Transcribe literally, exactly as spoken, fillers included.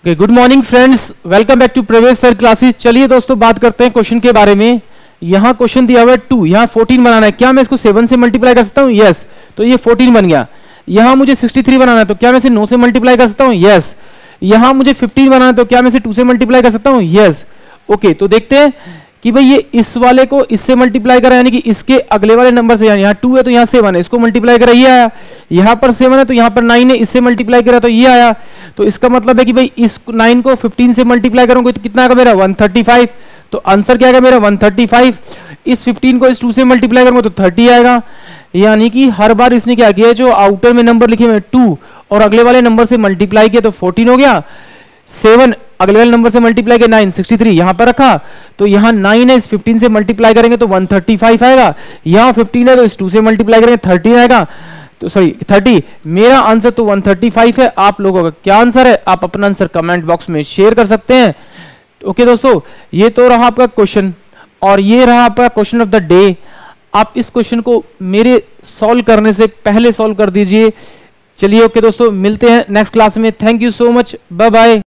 Okay, good morning friends, welcome back to Pravesh sir classes. चलिए दोस्तों बात करते हैं क्वेश्चन के बारे में। यहाँ क्वेश्चन दिया हुआ है टू, यहाँ फोर्टीन बनाना है। क्या मैं इसको सेवन से मल्टीप्लाई कर सकता हूँ? यस, तो ये फोर्टीन बन गया। यहाँ मुझे सिक्सटी थ्री बनाना है, तो क्या मैं इसे नौ से मल्टीप्लाई कर सकता हूँ? यस। यहाँ मुझे फिफ्टीन बनाना है, तो क्या मैं इसे टू से मल्टीप्लाई कर सकता हूँ? यस। ओके, तो देखते हैं कि भाई ये इस वाले को इससे मल्टीप्लाई करा, यानी कि इसके अगले वाले नंबर से, यानी यहाँ टू है तो यहाँ सेवन है, इसको मल्टीप्लाई करा, ये आया। यहाँ पर सेवन है तो यहाँ पर नाइन है, इससे मल्टीप्लाई करा तो ये आया। तो इसका मतलब है कि भाई इस नाइन को फिफ्टीन से मल्टीप्लाई करूंगा तो कितना आएगा मेरा? One thirty five. तो आंसर क्या आएगा मेरा? One thirty five. इस फिफ्टीन को इस टू से मल्टीप्लाई करूंगा तो थर्टी आएगा। यानी कि हर बार इसने क्या किया, जो आउटर में नंबर लिखे हुए टू और अगले वाले नंबर से मल्टीप्लाई किया तो फोर्टीन हो गया। सेवन अगले वाले नंबर से मल्टीप्लाई किया, नाइन, सिक्सटी थ्री यहां पर रखा, तो यहां नाइन है, इस फिफ्टीन से मल्टीप्लाई करेंगे तो वन थर्टी फाइव आएगा। यहां फिफ्टीन है तो इस टू से मल्टीप्लाई करेंगे थर्टीन आएगा, तो सॉरी थर्टी। मेरा आंसर तो वन थर्टी फाइव है। आप लोगों का क्या आंसर है? आप अपना आंसर कमेंट बॉक्स में शेयर कर सकते हैं। ओके दोस्तों, ये तो रहा आपका क्वेश्चन और ये रहा आपका क्वेश्चन ऑफ द डे। आप इस क्वेश्चन को मेरे सॉल्व करने से पहले सॉल्व कर दीजिए। चलिए ओके दोस्तों, मिलते हैं नेक्स्ट क्लास में। Thank you so much, bye bye.